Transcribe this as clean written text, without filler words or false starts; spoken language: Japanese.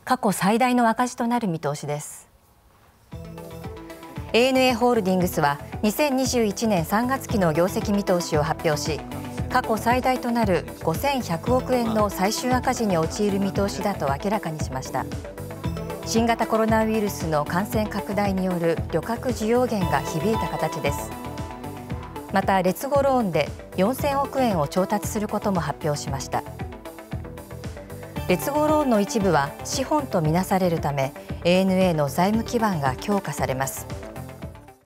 過去最大の赤字となる見通しです。ANA ホールディングスは2021年3月期の業績見通しを発表し、過去最大となる5100億円の最終赤字に陥る見通しだと明らかにしました。新型コロナウイルスの感染拡大による旅客需要減が響いた形です。またレッツゴーローンで4000億円を調達することも発表しました。レッツゴーローンの一部は資本とみなされるため ANA の財務基盤が強化されます。